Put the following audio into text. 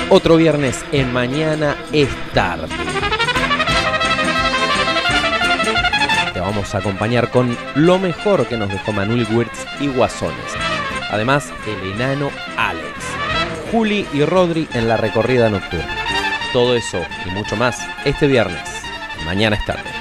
Otro viernes en Mañana es Tarde. Te vamos a acompañar con lo mejor que nos dejó Manuel Wirtz y Guasones. Además, el enano Alex, Juli y Rodri en la recorrida nocturna. Todo eso y mucho más este viernes. Mañana es Tarde.